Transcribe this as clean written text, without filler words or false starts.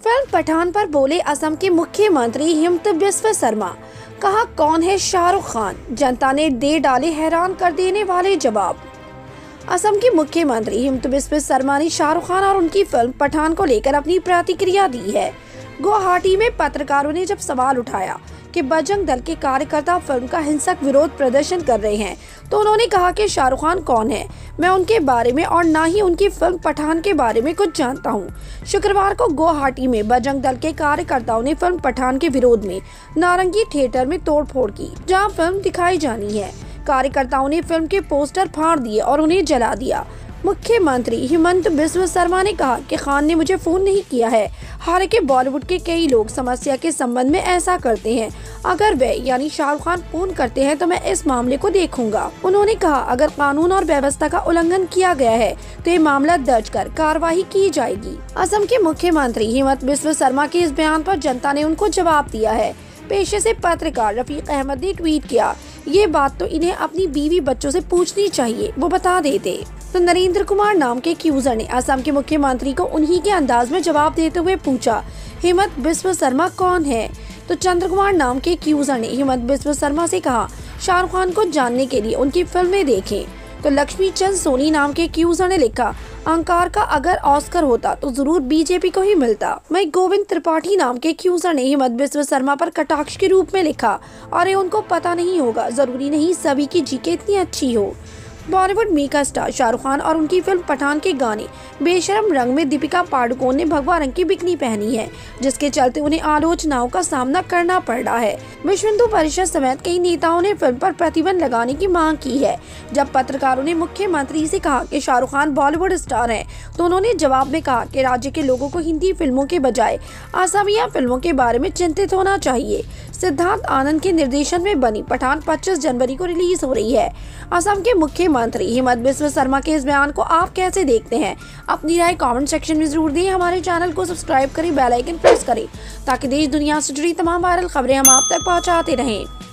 Film Pathan पर बोले असम के मुख्यमंत्री हिमंत बिस्वा शर्मा। कहा कौन है शाहरुख खान, जनता ने दे डाले हैरान कर देने वाले जवाब। असम के मुख्यमंत्री हिमंत बिस्वा शर्मा ने शाहरुख खान और उनकी फिल्म पठान को लेकर अपनी प्रतिक्रिया दी है। गुवाहाटी में पत्रकारों ने जब सवाल उठाया कि बजरंग दल के कार्यकर्ता फिल्म का हिंसक विरोध प्रदर्शन कर रहे हैं, तो उन्होंने कहा कि शाहरुख खान कौन है, मैं उनके बारे में और ना ही उनकी फिल्म पठान के बारे में कुछ जानता हूं। शुक्रवार को गुवाहाटी में बजरंग दल के कार्यकर्ताओं ने फिल्म पठान के विरोध में नारंगी थिएटर में तोड़फोड़ की, जहां फिल्म दिखाई जानी है। कार्यकर्ताओं ने फिल्म के पोस्टर फाड़ दिए और उन्हें जला दिया। मुख्यमंत्री हिमंत बिस्वा शर्मा ने कहा कि खान ने मुझे फोन नहीं किया है। हालांकि बॉलीवुड के कई लोग समस्या के संबंध में ऐसा करते हैं। अगर वे यानी शाहरुख खान फोन करते हैं तो मैं इस मामले को देखूंगा। उन्होंने कहा अगर कानून और व्यवस्था का उल्लंघन किया गया है तो ये मामला दर्ज कर कार्रवाई की जाएगी। असम के मुख्यमंत्री हिमंत बिस्वा शर्मा के इस बयान पर जनता ने उनको जवाब दिया है। पेशे से पत्रकार रफीक अहमद ने ट्वीट किया, ये बात तो इन्हें अपनी बीवी बच्चों से पूछनी चाहिए, वो बता देते। तो नरेंद्र कुमार नाम के एक यूजर ने असम के मुख्यमंत्री को उन्हीं के अंदाज में जवाब देते हुए पूछा, हिमंत बिस्वा शर्मा कौन है। तो चंद्र कुमार नाम के एक यूजर ने हिमंत बिस्वा शर्मा से कहा, शाहरुख खान को जानने के लिए उनकी फिल्में देखें। तो लक्ष्मी चंद सोनी नाम के एक यूजर ने लिखा, अहंकार का अगर ऑस्कर होता तो जरूर बीजेपी को ही मिलता। वहीं गोविंद त्रिपाठी नाम के एक यूजर ने हिमंत बिस्वा शर्मा पर कटाक्ष के रूप में लिखा, अरे उनको पता नहीं होगा, जरूरी नहीं सभी की जीके इतनी अच्छी हो। Bollywood mega star Shahrukh Khan और उनकी फिल्म पठान के गाने बेशरम रंग में दीपिका पादुकोण ने भगवा रंग की बिकनी पहनी है, जिसके चलते उन्हें आलोचनाओं का सामना करना पड़ रहा है। विश्व हिंदू परिषद समेत कई नेताओं ने फिल्म पर प्रतिबंध लगाने की मांग की है। जब पत्रकारों ने मुख्यमंत्री से कहा कि शाहरुख खान बॉलीवुड स्टार हैं, तो उन्होंने जवाब में कहा कि राज्य के लोगों को हिंदी फिल्मों के बजाय असमिया फिल्मों के बारे में चिंतित होना चाहिए। सिद्धार्थ आनंद के निर्देशन में बनी पठान 25 जनवरी को रिलीज हो रही है। असम के मुख्यमंत्री हिमंत बिस्वा शर्मा के इस बयान को आप कैसे देखते हैं? अपनी राय कमेंट सेक्शन में जरूर दें। हमारे चैनल को सब्सक्राइब करें, बेल आइकन प्रेस करें ताकि देश दुनिया से जुड़ी तमाम वायरल खबरें हम आप तक पहुंचाते रहें।